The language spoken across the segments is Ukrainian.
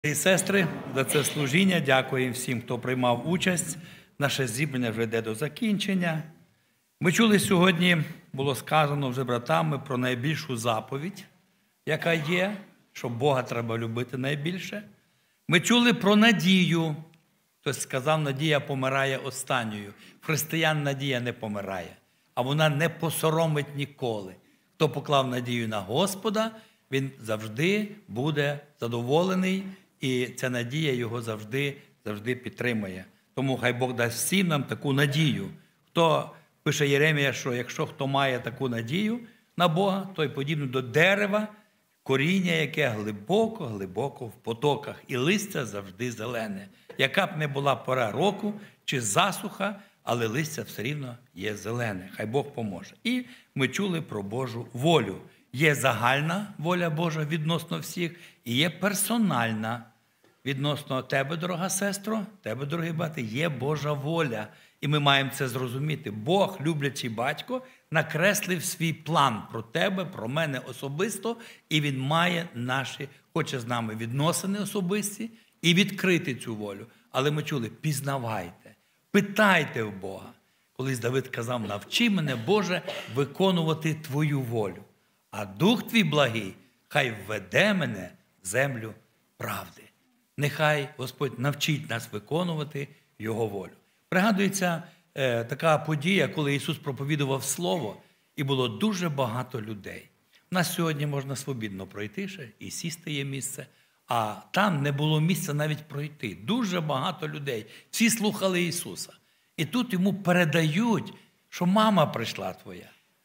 І сестри, за це служіння дякуємо всім, хто приймав участь. Наше зібрання вже йде до закінчення. Ми чули сьогодні, було сказано вже братами, про найбільшу заповідь, яка є, що Бога треба любити найбільше. Ми чули про надію. Хтось сказав, надія помирає останньою. В християн надія не помирає, а вона не посоромить ніколи. Хто поклав надію на Господа, він завжди буде задоволений, і ця надія його завжди підтримує. Тому хай Бог дасть всім нам таку надію. Хто пише Єремія, що якщо хто має таку надію на Бога, той подібний до дерева, коріння, яке глибоко в потоках, і листя завжди зелене. Яка б не була пора року чи засуха, але листя все рівно є зелене. Хай Бог поможе. І ми чули про Божу волю. Є загальна воля Божа відносно всіх, і є персональна відносно тебе, дорога сестро, тебе, дорогий брате, є Божа воля. І ми маємо це зрозуміти. Бог, люблячий батько, накреслив свій план про тебе, про мене особисто, і Він має хоче з нами відносини особисті і відкрити цю волю. Але ми чули, пізнавайте, питайте в Бога. Колись Давид казав, навчи мене, Боже, виконувати Твою волю. А Дух Твій благий, хай введе мене в землю правди. Нехай Господь навчить нас виконувати Його волю. Пригадується така подія, коли Ісус проповідував Слово, і було дуже багато людей. У нас сьогодні можна свобідно пройти ще, і сісти є місце, а там не було місця навіть пройти. Дуже багато людей. Всі слухали Ісуса. І тут йому передають, що мама прийшла твоя,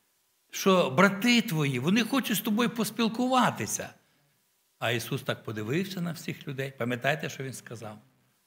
що брати твої, вони хочуть з тобою поспілкуватися. А Ісус так подивився на всіх людей. Пам'ятаєте, що Він сказав?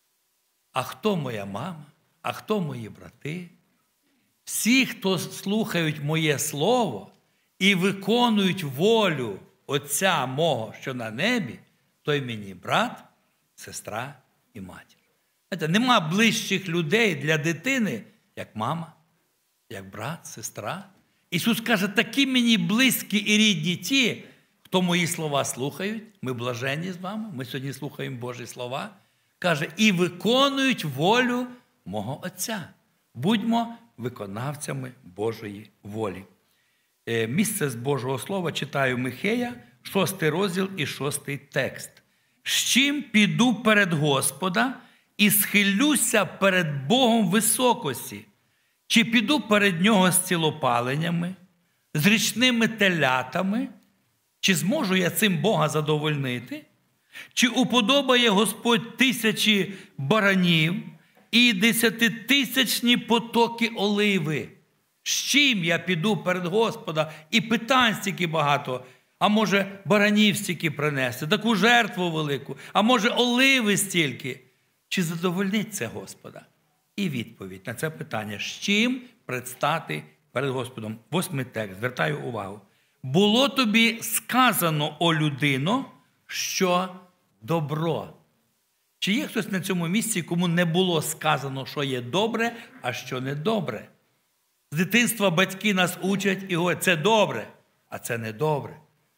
А хто моя мама? А хто мої брати? Всі, хто слухають моє слово і виконують волю Отця мого, що на небі, той мені брат, сестра і матір. Знаєте, нема ближчих людей для дитини, як мама, як брат, сестра. Ісус каже, такі мені близькі і рідні ті, хто мої слова слухають, ми блаженні з вами, ми сьогодні слухаємо Божі слова, каже, і виконують волю мого Отця. Будьмо виконавцями Божої волі. Місце з Божого Слова читаю Михея, 6 розділ і 6 текст. «З чим піду перед Господа і схилюся перед Богом високості? Чи піду перед Нього з цілопаленнями, з річними телятами? Чи зможу я цим Бога задовольнити? Чи уподобає Господь 1000 баранів і 10-тисячні потоки оливи? З чим я піду перед Господа? І питань стільки багато. А може баранів стільки принести, таку жертву велику? А може оливи стільки? Чи задовольнить це Господа? І відповідь на це питання, з чим предстати перед Господом. 8 текст, звертаю увагу. Було тобі сказано, о людино, що добро. Чи є хтось на цьому місці, кому не було сказано, що є добре, а що не добре? З дитинства батьки нас учать і говорять, це добре, а це не добре.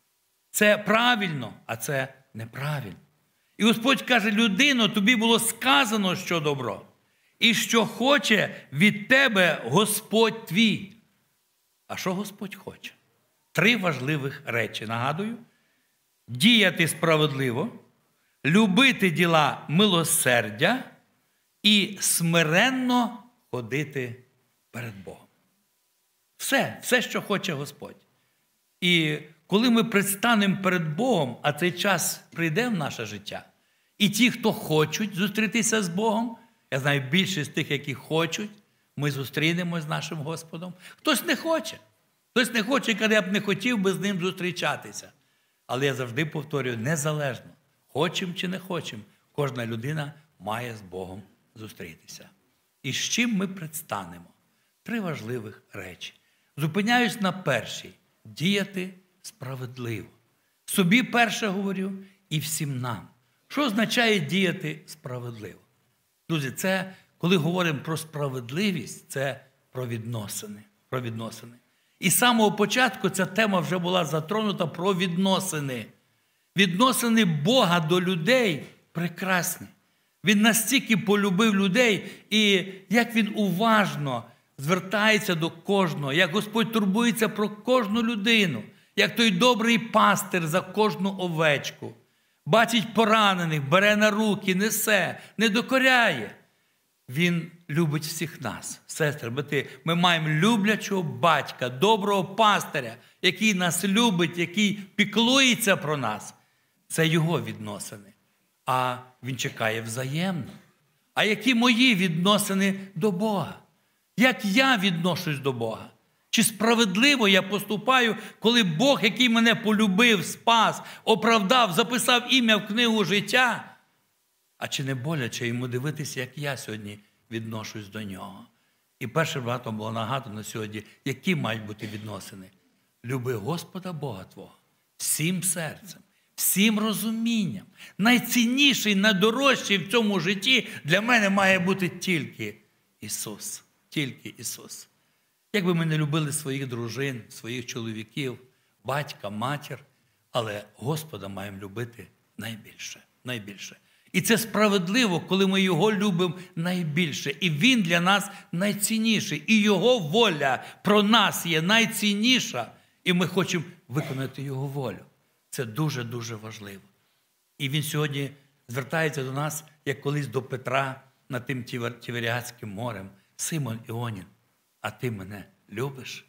Це правильно, а це неправильно. І Господь каже, людино, тобі було сказано, що добро, і що хоче від тебе Господь твій. А що Господь хоче? 3 важливих речі, нагадую. Діяти справедливо, любити діла милосердя і смиренно ходити перед Богом. Все, що хоче Господь. І коли ми предстанемо перед Богом, а цей час прийде в наше життя, і ті, хто хочуть зустрітися з Богом, я знаю більшість тих, які хочуть, ми зустрінемось з нашим Господом. Хтось не хоче. Хтось не хоче, каже, я б не хотів би з ним зустрічатися. Але я завжди повторюю, незалежно, хочемо чи не хочемо, кожна людина має з Богом зустрітися. І з чим ми предстанемо? 3 важливих речі. Зупиняюсь на першій. Діяти справедливо. Собі перше говорю і всім нам. Що означає діяти справедливо? Друзі, це, коли говоримо про справедливість, це про відносини. І з самого початку ця тема вже була затронута про відносини. Відносини Бога до людей прекрасні. Він настільки полюбив людей, і як він уважно звертається до кожного, як Господь турбується про кожну людину, як той добрий пастир за кожну овечку. Бачить поранених, бере на руки, несе, не докоряє. Він любить всіх нас. Сестри, брати, ми маємо люблячого батька, доброго пастиря, який нас любить, який піклується про нас. Це його відносини. А він чекає взаємно. А які мої відносини до Бога? Як я відношусь до Бога? Чи справедливо я поступаю, коли Бог, який мене полюбив, спас, оправдав, записав ім'я в книгу життя? А чи не боляче йому дивитися, як я сьогодні відношусь до нього? І першим братом було нагадано сьогодні, які мають бути відносини. Люби Господа Бога твого всім серцем, всім розумінням. Найцінніший, найдорожчий в цьому житті для мене має бути тільки Ісус. Тільки Ісус. Як би ми не любили своїх дружин, своїх чоловіків, батька, матір, але Господа маємо любити найбільше. Найбільше. І це справедливо, коли ми Його любимо найбільше. І Він для нас найцінніший. І Його воля про нас є найцінніша. І ми хочемо виконати Його волю. Це дуже-дуже важливо. І Він сьогодні звертається до нас, як колись до Петра над тим Тіверіадським морем. Симон Іонін, а ти мене любиш?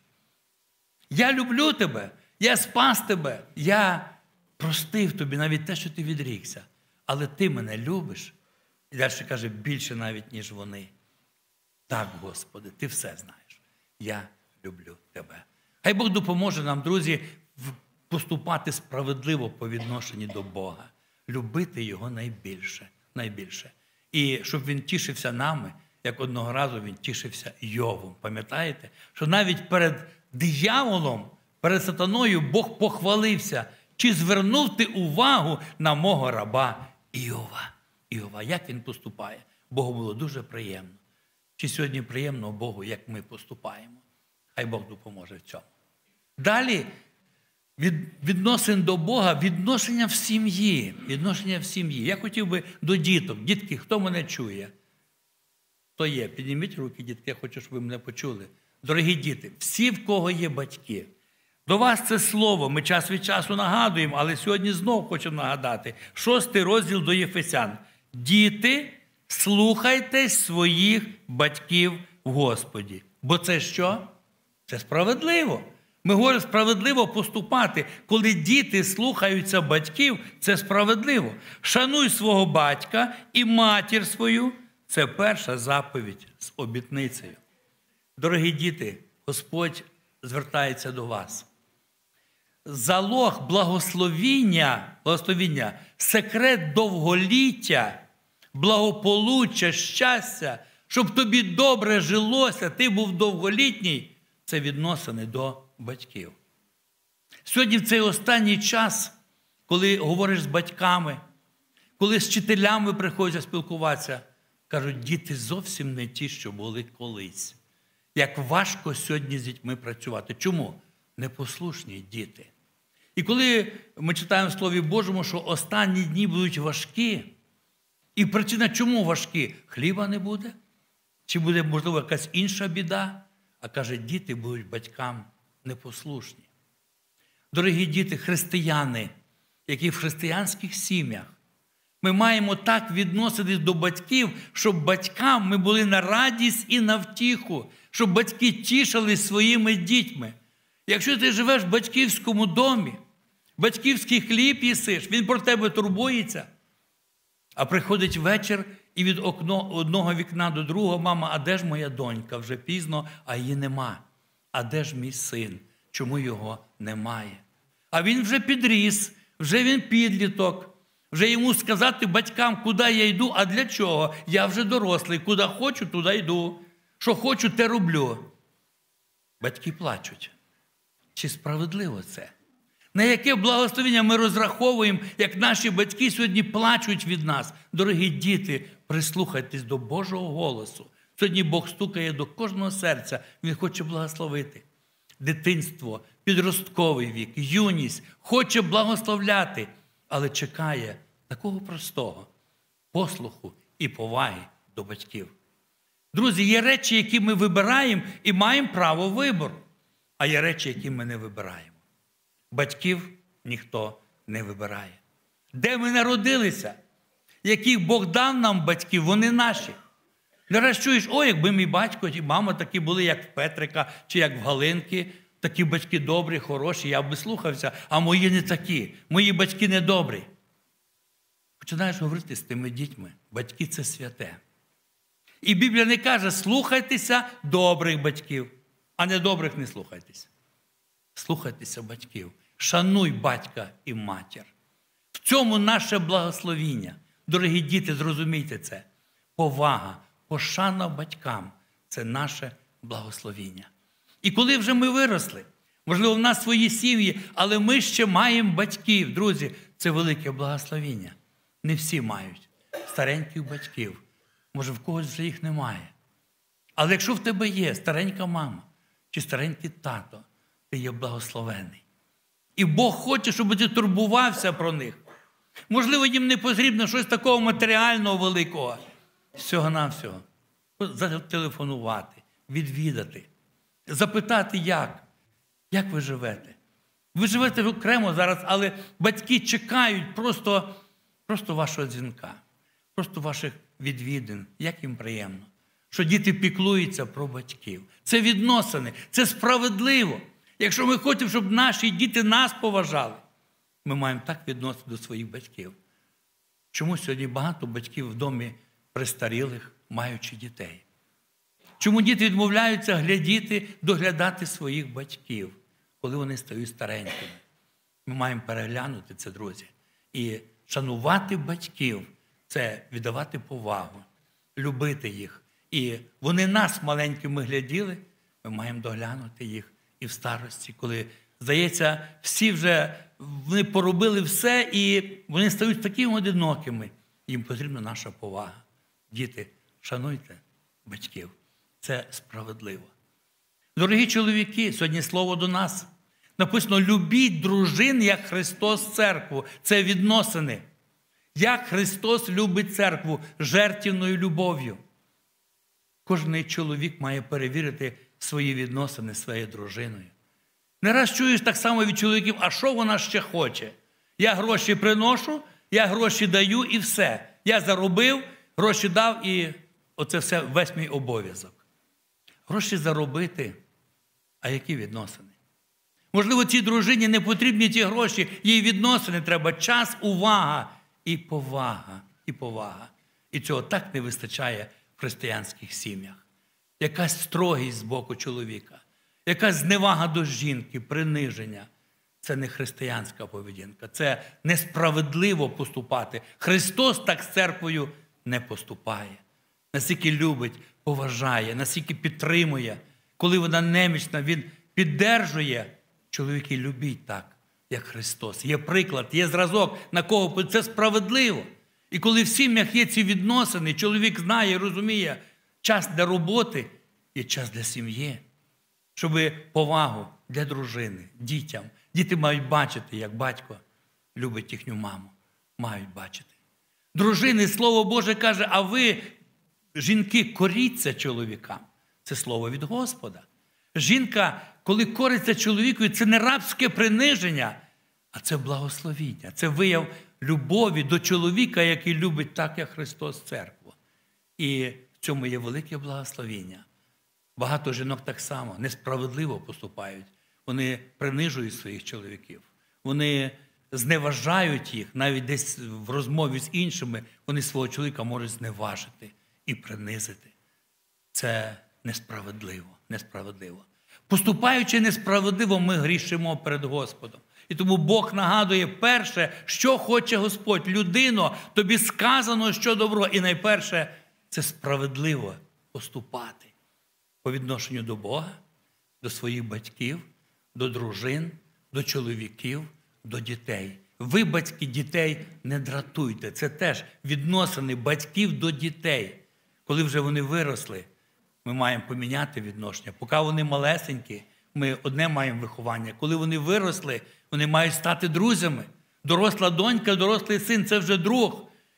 Я люблю тебе, я спас тебе, я простив тобі навіть те, що ти відрікся. Але ти мене любиш? І далі каже, більше навіть, ніж вони. Так, Господи, ти все знаєш. Я люблю тебе. Хай Бог допоможе нам, друзі, поступати справедливо по відношенню до Бога. Любити Його найбільше. Найбільше. І щоб Він тішився нами, як одного разу Він тішився Йовом. Пам'ятаєте? Що навіть перед дияволом, перед сатаною Бог похвалився. Чи звернув ти увагу на мого раба Іова? Іова, як він поступає? Богу було дуже приємно. Чи сьогодні приємно Богу, як ми поступаємо? Хай Бог допоможе в цьому. Далі, відносин до Бога, відношення в сім'ї. Відношення в сім'ї. Я хотів би до діток. Дітки, хто мене чує? Хто є? Підніміть руки, дітки, я хочу, щоб ви мене почули. Дорогі діти, всі, в кого є батьки, до вас це слово, ми час від часу нагадуємо, але сьогодні знову хочемо нагадати. 6 розділ до Єфесян. Діти, слухайтесь своїх батьків в Господі. Бо це що? Це справедливо. Ми говоримо справедливо поступати. Коли діти слухаються батьків, це справедливо. Шануй свого батька і матір свою. Це перша заповідь з обітницею. Дорогі діти, Господь звертається до вас. Залог благословіння, секрет довголіття, благополуччя, щастя, щоб тобі добре жилося, ти був довголітній, це відносини до батьків. Сьогодні в цей останній час, коли говориш з батьками, коли з вчителями приходять спілкуватися, кажуть, діти зовсім не ті, що були колись. Як важко сьогодні з дітьми працювати. Чому? Непослушні діти. І коли ми читаємо в Слові Божому, що останні дні будуть важкі, і причина чому важкі? Хліба не буде? Чи буде, можливо, якась інша біда? А каже, діти будуть батькам непослушні. Дорогі діти, християни, які в християнських сім'ях, ми маємо так відноситись до батьків, щоб батькам ми були на радість і на втіху, щоб батьки тішились своїми дітьми. Якщо ти живеш в батьківському домі, батьківський хліб їсиш, він про тебе турбується, а приходить вечір і від одного вікна до другого, мама, а де ж моя донька? Вже пізно, а її нема. А де ж мій син? Чому його немає? А він вже підріс, вже він підліток. Вже йому сказати батькам, куди я йду, а для чого? Я вже дорослий, куди хочу, туди йду. Що хочу, те роблю. Батьки плачуть. Чи справедливо це? На яке благословення ми розраховуємо, як наші батьки сьогодні плачуть від нас? Дорогі діти, прислухайтесь до Божого голосу. Сьогодні Бог стукає до кожного серця. Він хоче благословити. Дитинство, підростковий вік, юність. Хоче благословляти. Але чекає такого простого. послуху і поваги до батьків. Друзі, є речі, які ми вибираємо і маємо право вибору, а є речі, які ми не вибираємо. Батьків ніхто не вибирає. Де ми народилися, яких Бог дав нам батьків, вони наші. Не раз чуєш, якби мій батько і мама такі були, як в Петрика, чи як в Галинки, такі батьки добрі, хороші, я б слухався, а мої не такі, мої батьки не добрі. Починаєш говорити з тими дітьми, батьки – це святе. І Біблія не каже, слухайтеся добрих батьків, а недобрих не слухайтеся. Слухайтеся батьків, шануй батька і матір. В цьому наше благословіння. Дорогі діти, зрозумійте це. Повага, пошана батькам – це наше благословіння. І коли вже ми виросли, можливо, в нас свої сім'ї, але ми ще маємо батьків. Друзі, це велике благословіння. Не всі мають стареньких батьків. Може, в когось вже їх немає. Але якщо в тебе є старенька мама чи старенький тато, ти є благословений. І Бог хоче, щоб ти турбувався про них. Можливо, їм не потрібно щось такого матеріального великого. Всього-навсього. Зателефонувати, відвідати, запитати, як ви живете. Ви живете окремо зараз, але батьки чекають просто вашого дзвінка, просто ваших відвідин, як їм приємно. Що діти піклуються про батьків. Це відносини, це справедливо. Якщо ми хочемо, щоб наші діти нас поважали, ми маємо так відносити до своїх батьків. Чому сьогодні багато батьків в домі престарілих, маючи дітей? Чому діти відмовляються доглядати своїх батьків, коли вони стають старенькими? Ми маємо переглянути це, друзі. І шанувати батьків – це віддавати повагу, любити їх. І вони нас маленькими гляділи, ми маємо доглянути їх і в старості, коли, здається, всі вже вони поробили все, і вони стають такими одинокими. Їм потрібна наша повага. Діти, шануйте батьків. Це справедливо. Дорогі чоловіки, сьогодні слово до нас. Написано, любіть дружин, як Христос церкву. Це відносини. Як Христос любить церкву жертвенною любов'ю. Кожен чоловік має перевірити свої відносини зі своєю дружиною. Не раз чуєш так само від чоловіків, а що вона ще хоче? Я гроші приношу, я гроші даю і все. Я заробив, гроші дав і оце все весь мій обов'язок. Гроші заробити, а які відносини? Можливо, цій дружині не потрібні ті гроші, їй відносини треба час, увага і повага. І повага. І цього так не вистачає в християнських сім'ях. Якась строгість з боку чоловіка, якась зневага до жінки, приниження. Це не християнська поведінка, це несправедливо поступати. Христос так з церквою не поступає. Настільки любить, поважає, настільки підтримує. Коли вона немічна, Він піддержує. Чоловіки, любіть так, як Христос. Є приклад, є зразок, на кого це справедливо. І коли в сім'ях є ці відносини, чоловік знає, розуміє, час для роботи і час для сім'ї. Щоб повагу для дружини, дітям. Діти мають бачити, як батько любить їхню маму. Мають бачити. Дружини, Слово Боже каже, а ви, жінки, коріться чоловікам. Це слово від Господа. Жінка, коли кориться чоловікові, це не рабське приниження, а це благословіння. Це вияв любові до чоловіка, який любить так, як Христос церкву. І в цьому є велике благословіння. Багато жінок так само несправедливо поступають. Вони принижують своїх чоловіків. Вони зневажають їх. Навіть десь в розмові з іншими вони свого чоловіка можуть зневажити і принизити. Це несправедливо. Несправедливо. Поступаючи несправедливо, ми грішимо перед Господом. І тому Бог нагадує перше, що хоче Господь. Людино, тобі сказано, що добро. І найперше, це справедливо поступати по відношенню до Бога, до своїх батьків, до дружин, до чоловіків, до дітей. Ви, батьки, дітей не дратуйте. Це теж відносини батьків до дітей. Коли вже вони виросли, ми маємо поміняти відношення. Поки вони малесенькі, ми одне маємо виховання. Коли вони виросли, вони мають стати друзями. Доросла донька, дорослий син – це вже друг.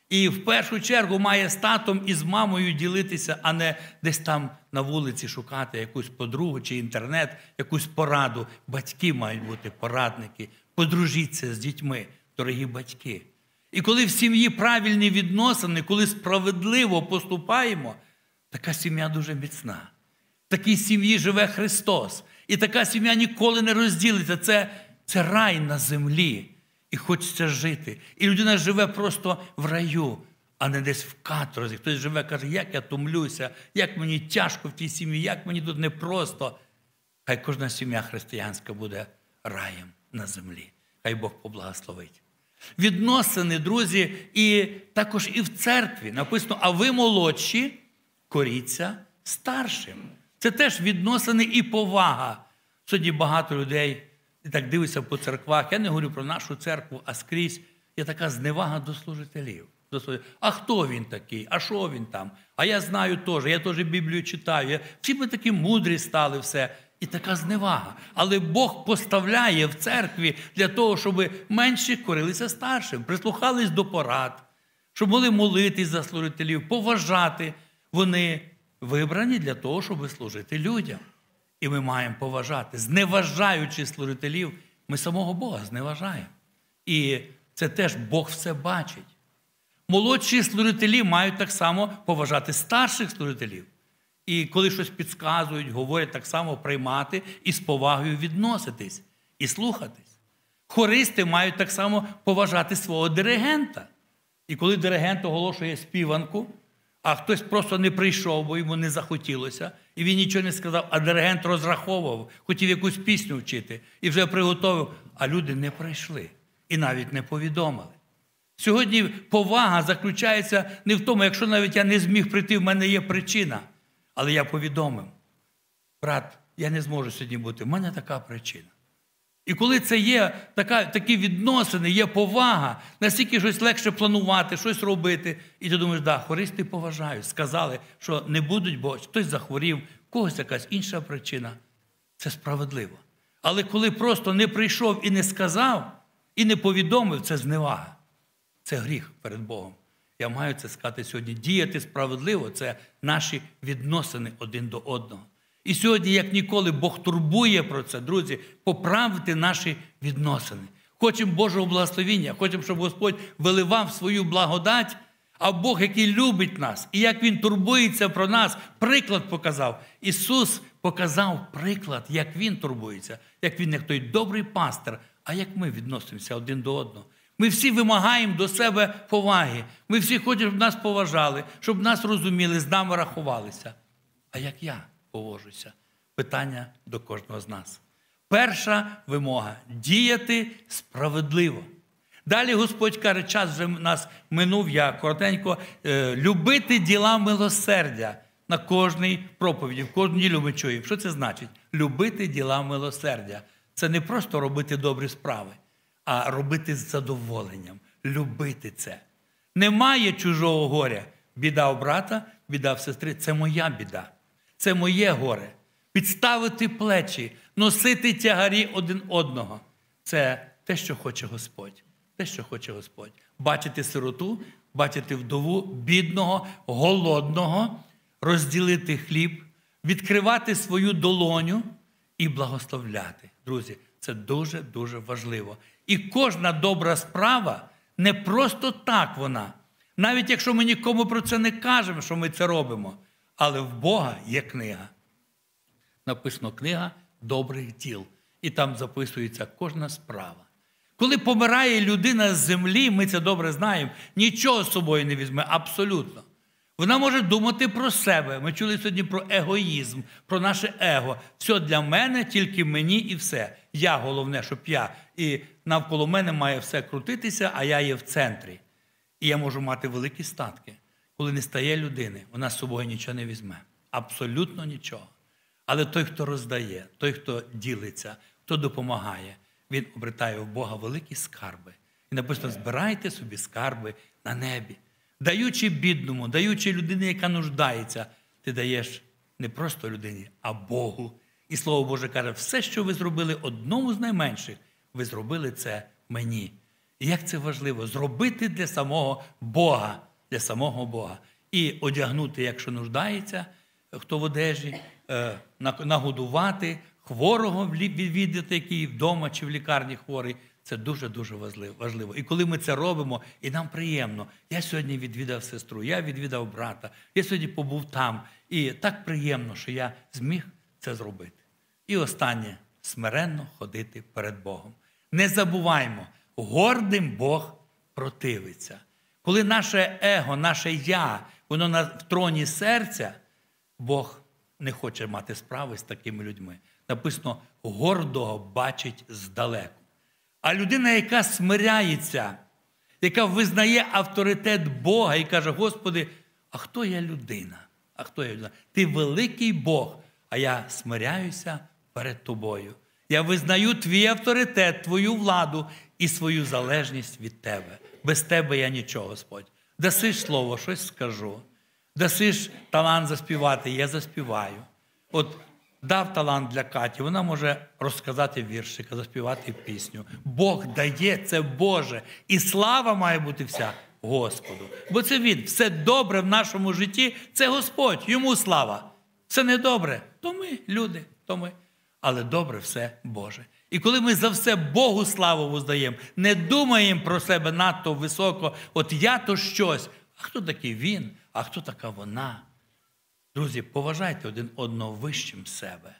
І в першу чергу має з татом і з мамою ділитися, а не десь там на вулиці шукати якусь подругу чи інтернет, якусь пораду. Батьки мають бути порадники. Подружіться з дітьми, дорогі батьки. І коли в сім'ї правильні відносини, коли справедливо поступаємо, така сім'я дуже міцна. В такій сім'ї живе Христос. І така сім'я ніколи не розділиться. Це рай на землі. І хочеться жити. І людина живе просто в раю, а не десь в каторзі. Хтось живе, каже, як я томлюся, як мені тяжко в тій сім'ї, як мені тут непросто. Хай кожна сім'я християнська буде раєм на землі. Хай Бог поблагословить. Відносини, друзі, і також і в церкві. Написано, а ви молодші, коріться старшим. Це теж відносини і повага. Сьогодні багато людей, і так дивишся по церквах, я не говорю про нашу церкву, а скрізь є така зневага до служителів. А хто він такий? А що він там? А я знаю теж, я теж Біблію читаю. Всі ми такі мудрі стали все. І така зневага. Але Бог поставляє в церкві для того, щоб менші корилися старшим, прислухались до порад, щоб могли молитись за служителів, поважати. Вони вибрані для того, щоб служити людям. І ми маємо поважати. Зневажаючи служителів, ми самого Бога зневажаємо. І це теж Бог все бачить. Молодші служителі мають так само поважати старших служителів. І коли щось підказують, говорять, так само приймати і з повагою відноситись, і слухатись. Хористи мають так само поважати свого диригента. І коли диригент оголошує співанку, а хтось просто не прийшов, бо йому не захотілося, і він нічого не сказав, а диригент розраховував, хотів якусь пісню вчити, і вже приготовив, а люди не прийшли і навіть не повідомили. Сьогодні повага заключається не в тому, якщо навіть я не зміг прийти, в мене є причина, але я повідомив, брат, я не зможу сьогодні бути, в мене така причина. І коли це є такі відносини, є повага, настільки щось легше планувати, щось робити. І ти думаєш, да, хористи поважають, сказали, що не будуть, бо хтось захворів, в когось якась інша причина. Це справедливо. Але коли просто не прийшов і не сказав, і не повідомив, це зневага. Це гріх перед Богом. Я маю це сказати сьогодні. Діяти справедливо – це наші відносини один до одного. І сьогодні, як ніколи, Бог турбує про це, друзі, поправити наші відносини. Хочемо Божого благословіння, хочемо, щоб Господь виливав свою благодать, а Бог, який любить нас, і як Він турбується про нас, приклад показав. Ісус показав приклад, як Він турбується, як Він, як той добрий пастир, а як ми відносимося один до одного. Ми всі вимагаємо до себе поваги. Ми всі хочемо, щоб нас поважали, щоб нас розуміли, з нами рахувалися. А як я поводжуся? Питання до кожного з нас. Перша вимога – діяти справедливо. Далі Господь каже, час вже нас минув, я коротенько, любити діла милосердя. На кожній проповіді, в кожну неділю ми чуємо. Що це значить? Любити діла милосердя. Це не просто робити добрі справи, а робити з задоволенням, любити це. Немає чужого горя. Біда у брата, біда в сестри – це моя біда. Це моє горе. Підставити плечі, носити тягарі один одного. Це те, що хоче Господь. Те, що хоче Господь. Бачити сироту, бачити вдову, бідного, голодного, розділити хліб, відкривати свою долоню і благословляти. Друзі, це дуже-дуже важливо. І кожна добра справа не просто так вона. Навіть якщо ми нікому про це не кажемо, що ми це робимо. Але в Бога є книга. Написано книга добрих діл. І там записується кожна справа. Коли помирає людина з землі, ми це добре знаємо, нічого з собою не візьме, абсолютно. Вона може думати про себе. Ми чули сьогодні про егоїзм, про наше его. Все для мене, тільки мені і все. Я головне, щоб я. І навколо мене має все крутитися, а я є в центрі. І я можу мати великі статки. Коли не стає людини, вона з собою нічого не візьме. Абсолютно нічого. Але той, хто роздає, той, хто ділиться, хто допомагає, він обретає в Бога великі скарби. І написано, збирайте собі скарби на небі. Даючи бідному, даючи людині, яка нуждається, ти даєш не просто людині, а Богу. І Слово Боже каже, все, що ви зробили одному з найменших, ви зробили це мені. І як це важливо? Зробити для самого Бога. Для самого Бога. І одягнути, якщо нуждається, хто в одежі, нагодувати, хворого відвідати, який вдома чи в лікарні хворий. Це дуже-дуже важливо. І коли ми це робимо, і нам приємно. Я сьогодні відвідав сестру, я відвідав брата, я сьогодні побув там. І так приємно, що я зміг це зробити. І останнє – смиренно ходити перед Богом. Не забуваймо, гордим Бог противиться. Коли наше его, наше «я», воно в троні серця, Бог не хоче мати справи з такими людьми. Написано, гордого бачить здалеку. А людина, яка смиряється, яка визнає авторитет Бога і каже, Господи, а хто я людина? А хто я людина? Ти великий Бог, а я смиряюся перед Тобою. Я визнаю Твій авторитет, Твою владу і свою залежність від Тебе. Без Тебе я нічого, Господь. Дасиш слово, щось скажу. Дасиш талант заспівати, я заспіваю. От дав талант для Каті, вона може розказати віршика, заспівати пісню. Бог дає, це Боже. І слава має бути вся Господу. Бо це Він. Все добре в нашому житті – це Господь. Йому слава. Все недобре – то ми, люди, то ми. Але добре все Боже. І коли ми за все Богу славу воздаємо, не думаємо про себе надто високо, от я то щось, а хто такий він, а хто така вона? Друзі, поважайте один одного вищим себе.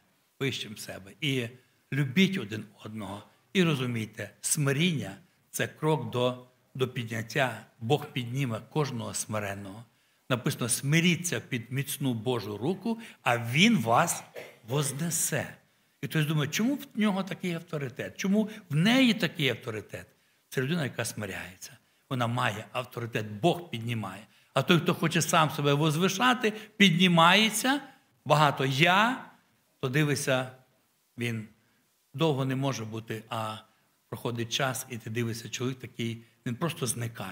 І любіть один одного. І розумійте, смиріння – це крок до підняття. Бог підніме кожного смиренного. Написано, смиріться під міцну Божу руку, а Він вас вознесе. І хтось думає, чому в нього такий авторитет? Чому в неї такий авторитет? Це людина, яка смиряється. Вона має авторитет, Бог піднімає. А той, хто хоче сам себе возвишати, піднімається, багато я, то дивися, він довго не може бути, а проходить час, і ти дивишся, чоловік такий, він просто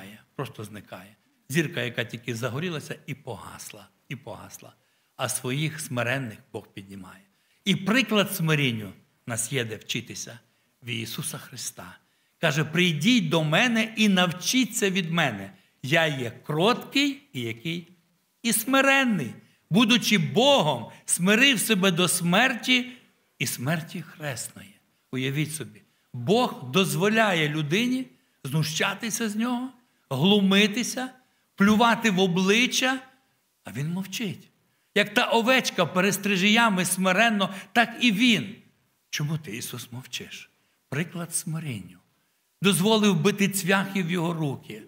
зникає. Зірка, яка тільки загорілася, і погасла. А своїх смиренних Бог піднімає. І приклад смирінню нас є де вчитися в Ісуса Христа. Каже, прийдіть до мене і навчіться від мене. Я є кроткий і який? І смиренний. Будучи Богом, смирив себе до смерті і смерті хресної. Уявіть собі, Бог дозволяє людині знущатися з нього, глумитися, плювати в обличчя, а він мовчить. Як та овечка перестриже ями смиренно, так і він. Чому ти, Ісус, мовчиш? Приклад смиренню. Дозволив бити цвяхи в його руки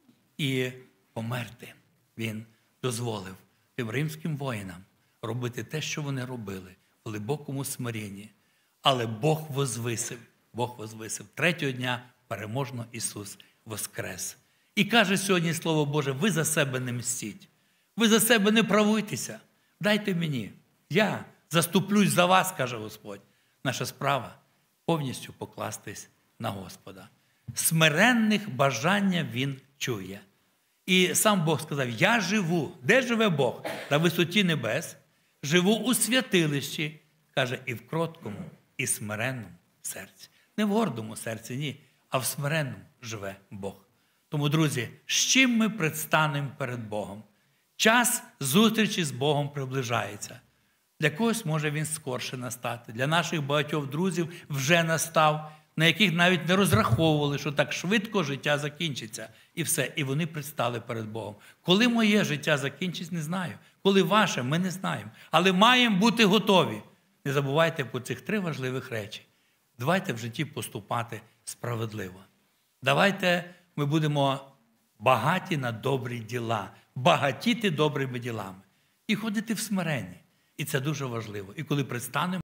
і померти. Він дозволив тим римським воїнам робити те, що вони робили, в глибокому смиренні. Але Бог возвисив. Третього дня переможно Ісус воскрес. І каже сьогодні Слово Боже, ви за себе не мстіть. Ви за себе не правуйтеся. Дайте мені. Я заступлюсь за вас, каже Господь. Наша справа – повністю покластись на Господа. Смиренних бажання Він чує. І сам Бог сказав, я живу. Де живе Бог? На висоті небес. Живу у святилищі, каже, і в кроткому, і смиренному серці. Не в гордому серці, ні, а в смиренному живе Бог. Тому, друзі, з чим ми предстанемо перед Богом? Час зустрічі з Богом приближається. Для когось може він скорше настати. Для наших багатьох друзів вже настав, на яких навіть не розраховували, що так швидко життя закінчиться. І все. І вони предстали перед Богом. Коли моє життя закінчиться, не знаю. Коли ваше, ми не знаємо. Але маємо бути готові. Не забувайте про цих 3 важливих речі. Давайте в житті поступати справедливо. Давайте ми будемо багаті на добрі діла. Багатіти добрими ділами. І ходити в смиренні. І це дуже важливо. І коли предстанемо